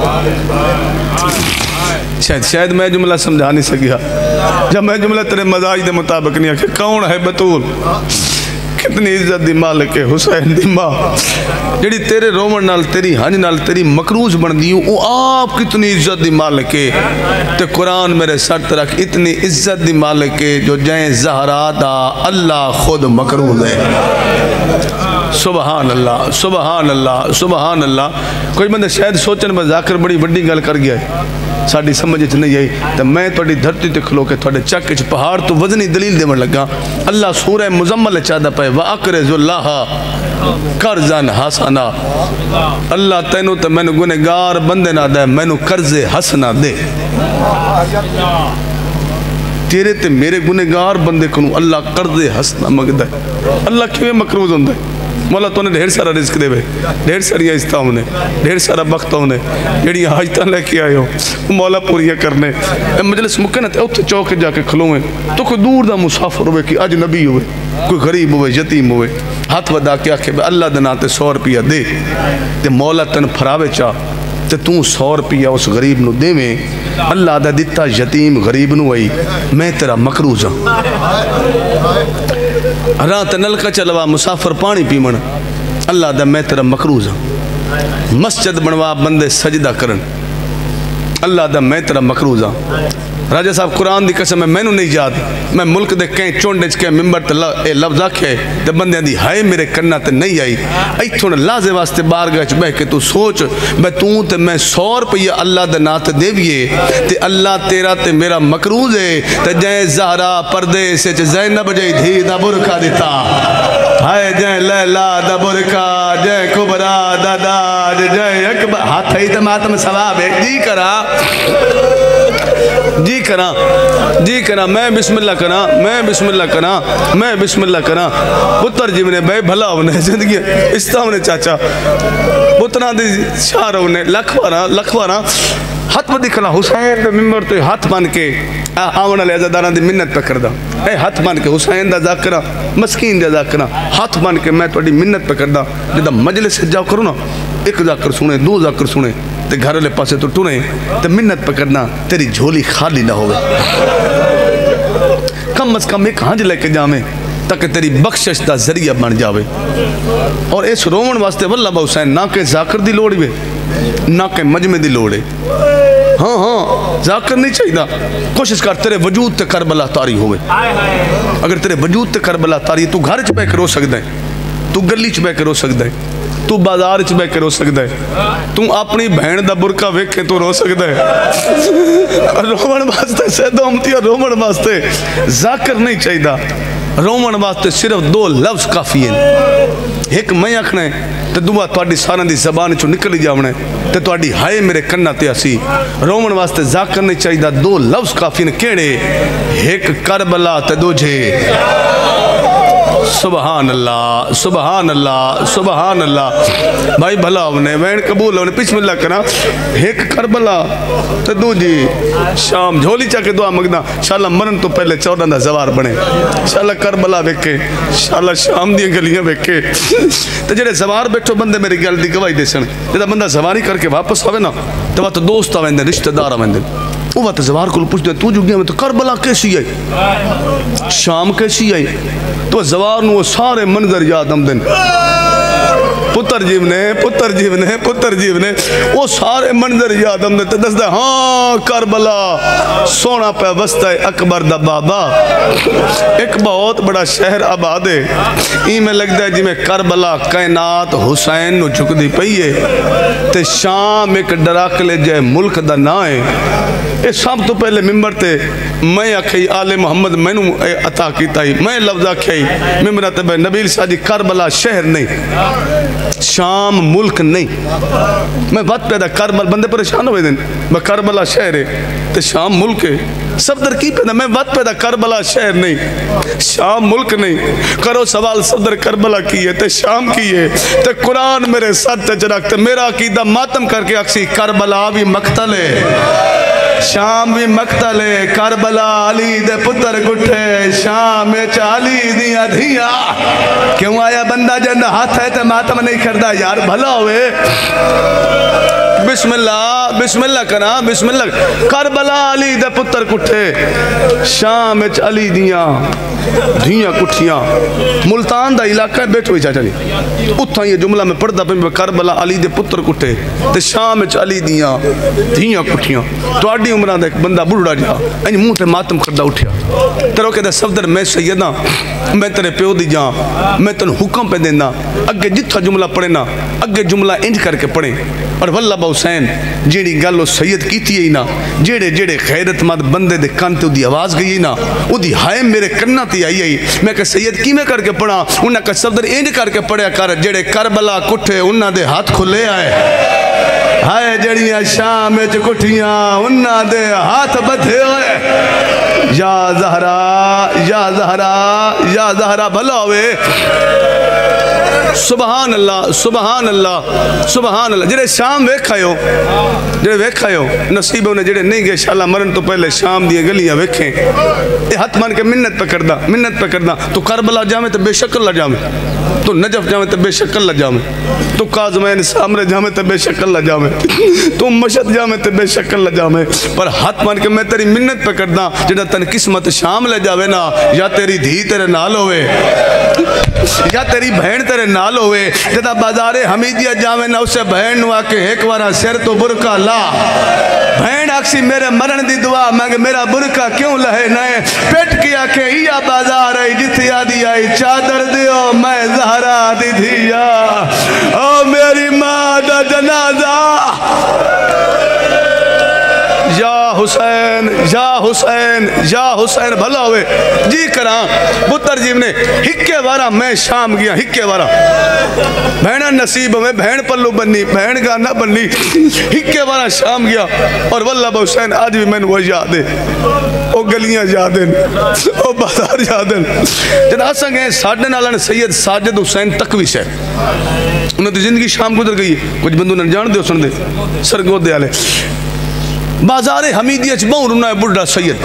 شاید شاید میں جملہ سمجھا نہیں سکیا جب میں جملہ تیرے مزاج دے مطابق نہیں آکے کون ہے بطول کتنی عزت دی مالک ہے حسین دی ماں جڑی تیرے رومن نال تیری ہنج نال تیری مکروز بن دیوں او آپ کتنی عزت دی مالک ہے تے قرآن میرے سر ترک اتنی عزت دی مالک ہے جو جائیں زہرا دا اللہ خود مکروز ہے سبحان اللہ سبحان اللہ سبحان اللہ کوئی بندہ شاید سوچن میں ذاکر بڑی بڑی گل کر گیا ہے ساڑھی سمجھ اچھ نہیں آئی تو میں توڑی دھرتی تے کھلو کے توڑے چک اچھ پہاڑ تو وزنی دلیل دے من لگا اللہ سورہ مزمل چاہدہ پہ وَأَقْرِضُ اللَّهَ قَرْضًا حَسَنًا اللہ تینو تے میں نے گنہگار بندے نہ دے میں نے قرض حسنہ دے تیرے تے میرے گنہگار بندے کنو اللہ قرض حسنہ مگ دے اللہ کیویں مکروز ہوندے مولا تو نے ڈھیر سارا رزق دے بے ڈھیر ساری آئستہ ہونے ڈھیر سارا بختہ ہونے جڑی حاجتہ لے کے آئے ہو مولا پوریاں کرنے اے مجلس مکنت ہے اتھے چوکے جا کے کھلوئیں تو کوئی دور دا مسافر ہوئے کہ آج نبی ہوئے کوئی غریب ہوئے یتیم ہوئے ہاتھ ودا کیا کہ اللہ دناتے سو روپیہ دے تے مولا تن پھراوے چاہ تے توں سو روپیہ اس غریب نو دے میں اللہ دا دیتا یتیم غریب نو آئی میں تیرا مکروز ہوں رات نلکا چلوا مسافر پانی پیمن اللہ دا میں تیرا مکروز ہوں مسجد بنوا بندے سجدہ کرن اللہ دا میں تیرا مکروز ہوں راجہ صاحب قرآن دی قسم ہے میں نو نہیں جاد میں ملک دے کہیں چونڈے چکے ممبر تے لفظ آکھے تے بندیاں دی ہائے میرے کنہ تے نہیں آئی ایتھوڑا لازے واسطے بارگاہ چ بہ کے تو سوچ بے توں تے میں سو روپیہ اللہ دے نات دیویے تے اللہ تیرا تے میرا مکروز ہے تے جائیں زہرا پردے سے چ زینب جائیں دھی دا برکا دیتا ہائے جائیں لیلہ دا برکا جائیں کبرا دا داج جائیں اکبر ہاتھ ہی تے ماتم ثواب ہے جی کرا جی کرا جی کرا میں بسم اللہ کرا میں بسم اللہ کرا میں بسم اللہ کرا پتر جی میں بے بھلا ہونے زندگی استا ہونے چاچا پتران دی شاہ ہونے لکھوارا لکھوارا ہاتھ بدی کھلا حسین دے ممبر تو ہاتھ مان کے آونا لے ازاداران دی منت پہ کردہ اے ہاتھ مان کے حسین دا ذاکرہ مسکین دا ذاکرہ ہاتھ مان کے میں توڑی منت پہ کردہ جدہ مجلس سے جاؤ کرو نا ایک ذاکر سنے دو ذاکر سنے تے گھر لے پاسے تو ٹونے تے منت پکڑنا تیری جھولی خالی نہ ہوئے کم از کم ایک ہانج لے کے جامیں تاکہ تیری بخشش دا ذریعہ بن جاوے اور اس رومن واسطے واللہ با حسین نہ کہ ذاکر دی لوڑی وے نہ کہ مجمع دی لوڑے ہاں ہاں ذاکر نہیں چاہیے کوشش کر تیرے وجود تے کربلا تاری ہوئے اگر تیرے وجود تے کربلا تاری تو گھر چ بے کے رو سکتا ہے تو گلی چ بے کے رو سکتا ہے تو بازار چ بے کے رو سکتا ہے تو اپنی بہن دا برکا ویکھے تو رو سکتا ہے رومن واسطے سیدہ امتیہ رومن واسطے ذاکر نہیں چاہیے رومن واسطے صرف دو لفظ کافی ہیں ایک میں آکھنے تے دعا تواڈی سارا دی زبان چوں نکل جاونے تے تواڈی ہائے میرے کنا تے اسی رومن واسطے ذاکر نہیں چاہیے دو لفظ کافی ہیں کیڑے ایک کربلا تے دوجھے سبحان اللہ سبحان اللہ سبحان اللہ بھائی بھلا ہونے وین قبول ہونے بسم اللہ کرنا ایک کربلا تو دو جی شام جھولی چاہ کے دعا مگنا انشاءاللہ مرن تو پہلے چودہ دا زوار بنے انشاءاللہ کربلا بیکے انشاءاللہ شام دی گلیاں بیکے تو جڑے زوار بیٹھو بندے میری گل دی گواہی دے سن جدا بندہ زواری کر کے واپس آوے نا تو وقت دوست آوے دے رشتہ دار آوے دے وہ وقت زوار کو پوچھ دے تو جو گیا میں تو کربلا کیسی آئی شام کیسی آئی تو زوار نو سارے منظر یاد ہم دن پتر جیونے پتر جیونے پتر جیونے وہ سارے منظر یاد ہم دن دس دے ہاں کربلا سونا پہ وسطہ اکبر دا بابا ایک بہت بڑا شہر آباد ہے ای میں لگ دے جی میں کربلا کائنات حسین نو چک دی پئیے تے شام ایک ڈراکلے جائے ملک دا نائے اے سب تو پہلے ممبر تے میں آکھئی آل محمد میں نو عطا کیتا ہی میں لفظ آکھئی ممبر تے بے نبیل ساجی کربلا شہر نہیں شام ملک نہیں میں بات پیدا کربلا بندے پریشان ہوئے دن میں کربلا شہر ہے تے شام ملک ہے صفدر کی پیدا میں بات پیدا کربلا شہر نہیں شام ملک نہیں کرو سوال صفدر کربلا کی ہے تے شام کی ہے تے قرآن میرے ساتھ تے چرکتے میرا عقیدہ ماتم کر کے اکسی کربلا بھی مقتل ہے شام بھی مقتل ہے کربلا علی دے پتر گٹھے شام چالی دیا دھیا کیوں آیا بندہ جن ہاتھ ہے تے ماتم نہیں کردہ یار بھلا ہوئے بسم اللہ بسم اللہ کنا بسم اللہ کربلا علی دے پتر کٹھے شام علی دیاں دھیاں کٹھیاں ملتان دا علاقہ بیٹھ ہوئی چاچا جی اتھا یہ جملہ میں پڑھتا پہ کربلا علی دے پتر کٹھے تے شام علی دیاں دھیاں کٹھیاں تو آڈی عمران دا ایک بندہ بڑھڑا جا اینی منہ تے ماتم کردہ اٹھیا تیرو کہتا صفدر میں سیدہ میں تیرے پیو دی جاں میں تن حکم پہ دینا اگے جتھا جملہ پڑھے نا اگے جملہ انج کر کے پڑھیں اور واللہ با حسین جیڑی گلو سید کیتی ہے نا جیڑے جیڑے غیرت مند بندے دے کانتے دی آواز گئی نا او دی ہائے میرے کرنا تی آئی آئی میں کہ سید کی میں کر کے پڑھا انہاں کا صفدر انج کر کے پڑھیا کر جیڑے کربلا کٹھے انہاں دے ہاتھ کھلے آئے ہائے جڑیاں شام چکٹھیاں انہاں دے ہاتھ بدھے ہوئے یا زہرا یا زہرا یا زہرا بھلا ہوئے سبحان اللہ سبحان اللہ سبحان اللہ جڑے شام ویکھائے ہو جڑے ویکھائے ہو نصیب ہونے جڑے نہیں گئے انشاءاللہ مرن تو پہلے شام دیئے گلیاں ویکھیں اے ہاتھ مان کے منت پہ کردہ منت پہ کردہ تو کربلا جامے تو بے شک اللہ جامے تو نجف جامے تو بے شک اللہ جامے تو کاظمین سامرے جامے تو بے شک اللہ جامے تو مشد جامے تو بے شک اللہ جامے پر ہاتھ مان کے میں تیری منت پہ کردہ جڑا تن قسمت شام لے جاوے نا یا تیری دھی تیرے نال ہوئے یا تیری بہن تیرے نال ہوئے جدا بازار حمیدیہ جاوے نا اسے بہن نوا کے ایک وارا سر تو برکا لا بہن اکسی میرے مرن دی دعا مانگے میرا برکا کیوں لہے نئے پیٹ کیا کہ یا بازار آئی جتیا دی آئی چادر دیو میں زہرا دی دیا او میری ماں دا جنازہ یا حسین یا حسین یا حسین بھلا ہوئے جی کران پتر جیو نے ہکے وارا میں شام گیا ہکے وارا بہنہ نصیب میں بہن پلو بنی بہن گا نہ بنی ہکے وارا شام گیا اور واللہ با حسین آج بھی میں نے وہ یاد ہے او گلیاں یاد ہیں او بازار یاد ہیں جنہا سنگ ہیں ساڑھنے نالان سید ساجد حسین تقویش ہے انہوں نے زندگی شام گزر گئی کچھ بندوں نے جان دے سن دے سرگود دے آلے بازار حمیدیہ چھ بہن رنہ بڑھا سید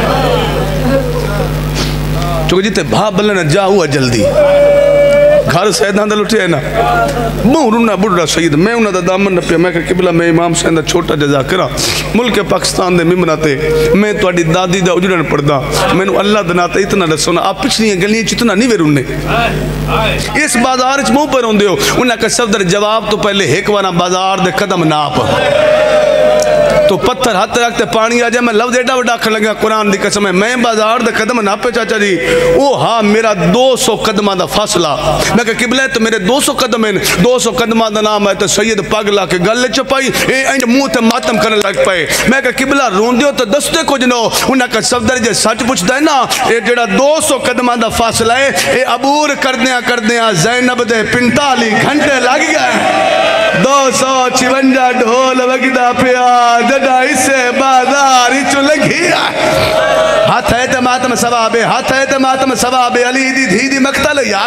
چونکہ جیتے بھا بلنا جا ہوا جلدی گھر سیدان دل اٹھے ہے نا بہن رنہ بڑھا سید میں انہوں دا دامن نپیا میں کہ قبلہ میں امام سیدہ چھوٹا جزا کرا ملک پاکستان دے ممناتے میں تو اڈی دادی دا اجڑن پڑھدا میں نو اللہ دناتا اتنا رسونا آپ پچھلی گلیاں چتنا نہیں ویرونے اس بازار چھ مو پر ہوں دے ہو انہوں کا صفدر جواب تو پہلے ایک وانا بازار دے قدم ناپ تو پتھر ہاتھ رکھتے پانی آجائے میں لفظ ایڈا وڈا کھڑ لگا قرآن دی قسم ہے میں بازار دے قدم نہ پہ چاچا جی او ہاں میرا دو سو قدمہ دا فاصلہ میں کہ قبلہ ہے تو میرے دو سو قدم ہیں دو سو قدمہ دا نام ہے تو سید پاگلا کے گلے چپائی اے انج منہ تے ماتم کرنے لگ پائے میں کہ قبلہ رون دیو تو دستے کچھ نو انہاں کا صفدر جے سچ پوچھ دے نا اے جڑا دو سو قدمہ دا فاصلہ ہے اے عبور کردیاں کردیاں زینب دے پنتالی گھنٹے لگ گئے دو سو چونجا ڈھول وگدا پیا جڑا اسے بازار چ لگیا ہاتھ ہے تے ماتم ثواب ہاتھ ہے تے ماتم ثواب علی دی دھی دی مقتل یار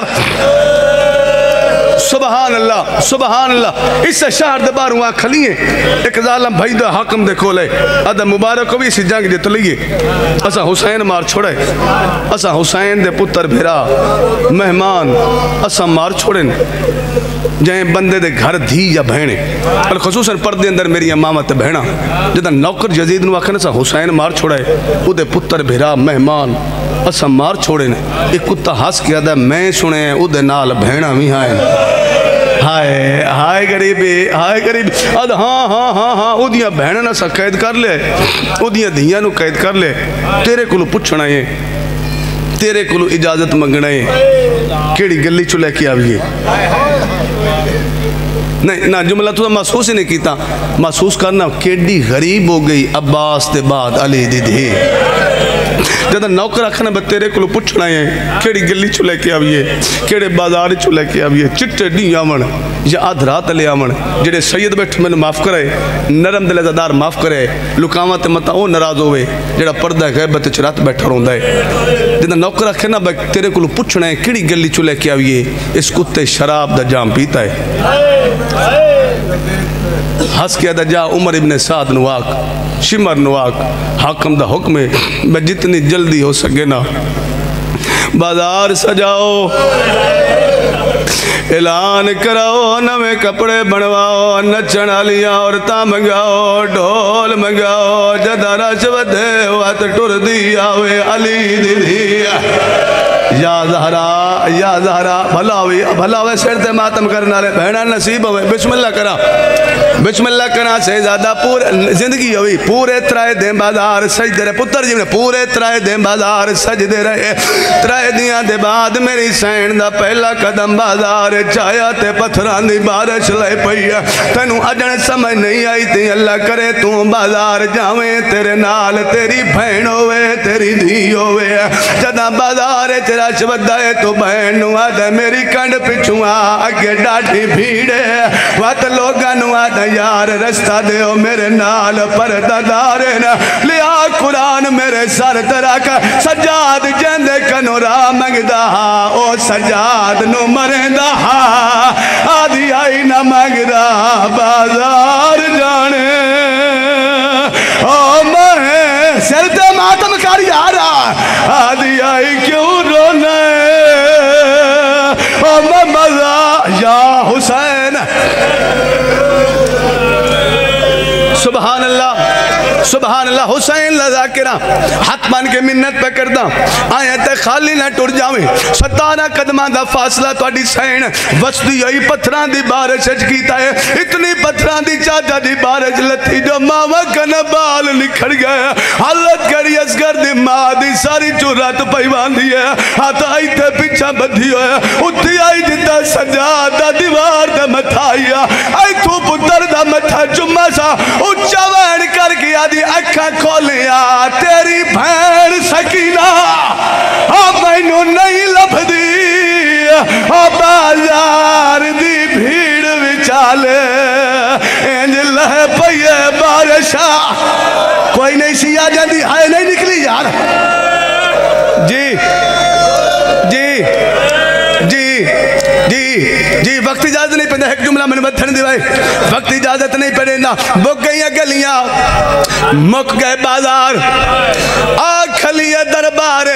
سبحان اللہ سبحان اللہ اس سے شہر دے باروں آنکھ کھلیے ایک ظالم بھائی دا حاکم دے کھولے ادھا مبارک کو بھی اسی جنگ دے تو لئیے اسا حسین مار چھوڑے اسا حسین دے پتر بھیرا مہمان اسا مار چھوڑیں جائیں بندے دے گھر دھی یا بہنے اور خصوصاً پردے اندر میری امامت بہنا جدہ نوکر یزید نو آکھنے اسا حسین مار چھوڑے او دے پتر بھیرا مہمان اسا مار چھوڑے نے ایک کتا ہس کیا دا میں سنے او دے نال بہنا بھی آئے ہائے ہائے غریبی ہائے غریبی اد ہاں ہاں ہاں ہاں او دیاں بہنا نہ سا قید کر لے او دیاں دھیاں نو قید کر لے تیرے کلو پچھنا ہے تیرے کلو اجازت منگنا ہے کیڑی گلی چلے کیا بھی ہے نہیں نہ جملہ تو محسوس ہی نہیں کیتا محسوس کرنا کیڑی غریب ہو گئی عباس دے بعد علی دی دھی جدہ نوکر رکھنا با تیرے کلو پچھنا ہے کیڑی گلی چلے کے آویے کیڑے بازار چلے کے آویے چٹے ڈی آمن یا آدھ رات لے آمن جڑے سید بیٹھ میں معاف کرے نرم دل ازادار معاف کرے لکامت متا او نراز ہوئے جڑا پردہ غیبت چرات بیٹھا رون دائے جدہ نوکر رکھنا با تیرے کلو پچھنا ہے کیڑی گلی چلے کے آویے اس کتے شراب دا جام پیتا ہے ہس کیا دا جا عمر ابن سعد نواک شمر نواک حاکم دا حکم ہے میں جتنی جلدی ہو سکے نا بازار سجاؤ اعلان کراؤ نوے کپڑے بنواؤ نچن علیاں عورتاں منگاؤ ڈھول منگاؤ جدہ رشوت دے وقت ٹر دی آوے علی دی دی یا زہرا یا زہرا بھلا ہوئی بھلا ہوئے سر تے ماتم کرنا لے بہنہ نصیب ہوئے بسم اللہ کرا بسم اللہ کرا سے زیادہ پورے زندگی ہوئی پورے ترائے دیں بازار سج دے رہے پتر جی نے پورے ترائے دیں بازار سج دے رہے ترائے دیاں دے بعد میری سین دا پہلا قدم بازار چایا تے پتھران دی بارش لے پئیا تینوں اجن سمجھ نہیں آئی تھی اللہ کرے تو بازار جاویں تیرے نال تیری بہن ہوئے تیری دھی ہوئے جدہ بازار چرا شبدائے تو بہن نوا دے میری کنڈ پچھوا اگے ڈاٹھی بھیڑے وات لوگا نوا دے یار رستہ دے ہو میرے نال پردہ دارے لیا قرآن میرے سر ترک سجاد جندے کنو را مگدہ او سجاد نو مرندہ آدھی آئی نہ مگدہ بازار جانے او میں سلطہ ماتم کر یارا آدھی آئی کیوں رونے او میں مزہ یا حسین سبحان اللہ سبحان اللہ حسین لذاکرہ حق مان کے منت پہ کردہ آیت خالی نہ ٹر جاویں ستارہ قدمہ دا فاصلہ تو اڈی سین وسطی یہی پتھران دی بارش اچ کیتا ہے اتنی پتھران دی چاچا دی بارش لتی جو ماما کنا بال نکھڑ گیا حالت کری اسگر دی ماں دی ساری چورات پیوان دی ہے آتا آئی تے پیچھا بدھی ہوئے اتھی آئی جتا سجاد دا دیوار دا متھائیا آئی تو پتر دا متھا چمہ سا اچھا وین کر گیا دی اکھا کھولیا تیری بھین سکینہ اب مینو نہیں لب دی اب بازار دی بھیڑ وچالے انج لہ پئیے بارشا کوئی نہیں سیا جاندی ہائے نہیں نکلی یار جی جی جی جی جی وقت اجازت نہیں پہنے ایک جملہ میں نے بتھن دی بھائی وقت اجازت نہیں پہنے نا مک گئی گلیاں مک گئے بازار آگ کھلیے دربار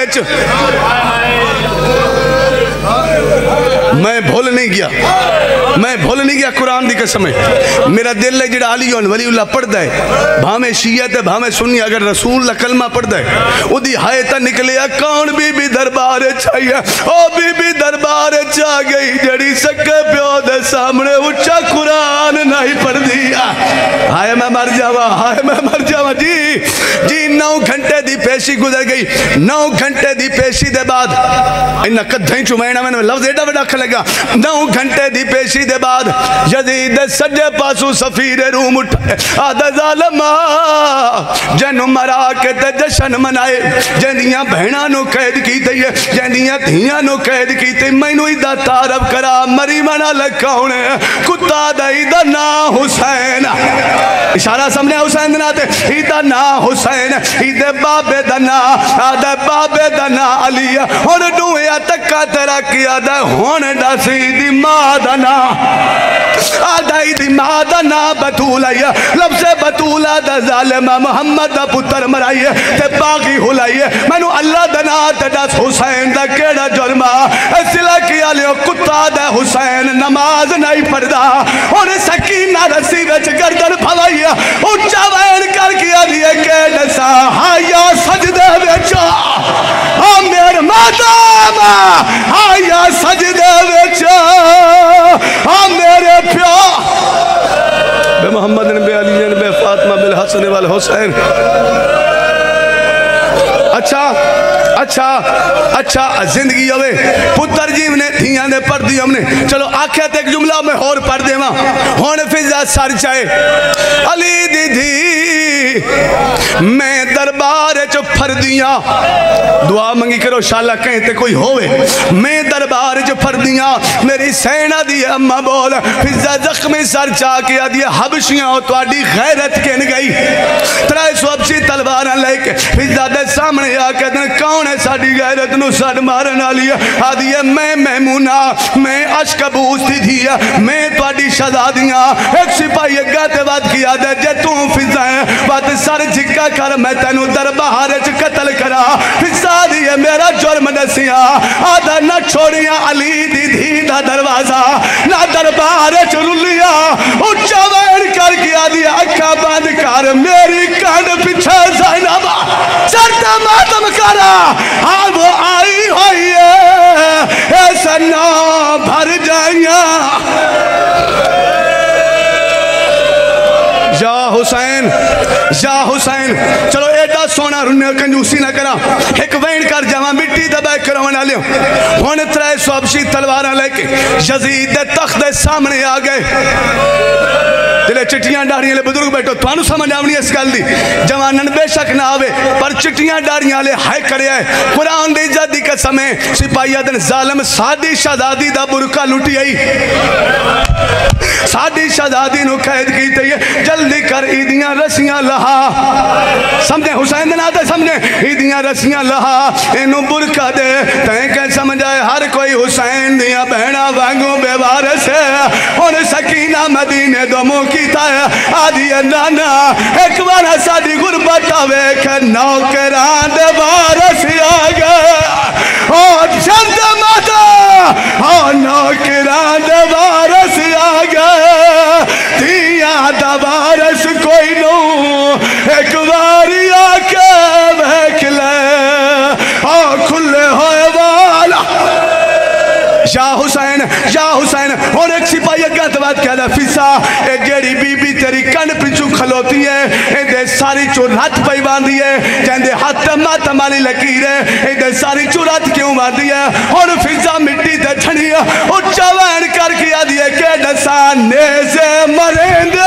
میں بھول نہیں گیا میں بھول نہیں گیا قرآن دی قسم ہے میرا دل ہے جڑا علی ولی اللہ پڑھ دے بھامے شیعت ہے بھامے سنی اگر رسول اللہ کلمہ پڑھ دے او دی حیطہ نکلیا کون بی بی دربار چاہیے او بی بی دربار چاہ گئی جڑی سکے پیو دے سامنے اچھا قرآن نہیں پڑھ دیا ہائے میں مر جاوا ہائے میں مر جاوا جی جی نو گھنٹے دی پیش پیشی گزر گئی نو گھنٹے دی پیشی دے بعد انہا کدھائیں چومائنا میں نے لفظ ایڈا ویڈا کھا لگا نو گھنٹے دی پیشی دے بعد یزید سجے پاسو سفیر روم اٹھائے آدھا ظالمہ جنو مرا کے تے جشن منائے جنیاں بہنہ نو قید کی تے جنیاں دھیاں نو قید کی تے میں نو ایدہ تعرف کرا مری منہ لکھا ہونے کتا دا ایدہ نا حسین اشارہ سمنے حسین دناتے ایدہ نا حسین ایدہ بابے دنا آدھا بابے دنا علی ہون دویا تکا تیرا کیا دے ہون دا سیدی مادنا آدھا ایدی مادنا بطولائیے لفظ بطولہ دا ظالمہ محمد دا پتر مرائیے تے باقی ہلائیے میں نو اللہ دنا تے دا حسین دا کیڑا جرمہ اسلہ کیا لیو کتا دا حسین نماز نہیں پڑھدا اور سکینہ رسی وچ گردن پھوائیے اچھا وین کر کیا لیے کہ نسا ہایا سجدے وچا امیر مادام ہایا سجدے وچا امیر پیو بے محمد بے علی بے فاطمہ بالحسن والحسین اچھا اچھا اچھا زندگی ہوئے پتر جیو نے دھیاں نے پڑھ دی ہم نے چلو آکھیت ایک جملہ میں اور پڑھ دے ماں ہونے فضا سار چاہے علی دی دی میں دربار چو پھر دیاں دعا منگی کرو شاءاللہ کہتے کوئی ہوئے میں دربار چو پھر دیاں میری سینہ دی اممہ بول فضا زخم سر چاہ کیا دیا حبشیاں ہو تو آڈی غیرت کن گئی ترائے سو اپسی تلوارہ لے کے فضا دے سامنے آ کے دن کون ہے ساڑی غیرت نو ساڑ مارنا لیا آدھی ہے میں میمونہ میں اشکبوس تھی دیا میں توڑی شہزادیاں ایک سپاہی گاتے بات کیا دے جے تم فضائیں بات سر جھکا کر میں تینو در بہارے چھ قتل کرا فضا دیئے میرا جرم نسیاں آدھا نہ چھوڑیاں علی دی دی دا دروازہ نہ در بہارے چھ رلیا اچھا وین کر کیا دیا اکھا باندھ کر میری کان پچھے زینبہ سرطہ ماتم کرا ہاں وہ آئی ہوئی ہے ایسا نا بھر جائیاں یا حسین یا حسین چلو ایڈا سونا رنے کنجوسی نہ کرا ایک وین کر جمع مٹی دبائے کرونا لے ہونے ترائے سوابشی تلوارہ لے کے یزید تخت سامنے آگئے دلے چٹیاں ڈاریاں لے بزرگ بیٹھو تو آنو سمجھ آونی اس گل دی جوانن بے شک نہ آوے پر چٹیاں ڈاریاں لے ہائے کرے آئے قرآن دی جادی کا سمیں سپاہی دن ظالم سادی شہزادی دا برکا لٹی آئی سادی شہزادی نو قید کی تے جلدی کر ایدیاں رسیاں لہا سمجھے حسین دن آتے سمجھے ایدیاں رسیاں لہا انو برکا دے تین کہ سمجھائے ہر کوئی حسین دیا بہنا وانگوں بے وارس ہے اور سکینہ مدینے دو مو کیتا ہے آدھی نانا ایک بارا سادی غربت آوے کہ نوکران دے وارس آگے اور چند ماتا اور نوکران دے وارس آگے دیا دا وارس کوئی نو ایک باری آکے بھیک لے اور کھلے ہوئے والا یا حسین یا حسین اور ایک سپاہی اگت بات کیا دا فیسا ایک جیڑی بی بی تیری کن پچھو کھلوتی ہے ایدے ساری چور ہاتھ پہی باندھی ہے جہندے ہاتھ مات مالی لکیر ہے ایدے ساری چور ہاتھ کیوں باندھی ہے اور فیسا مٹی تے چھنی ہے اور چوین کر کیا دیئے کہ نسان نیزے مرند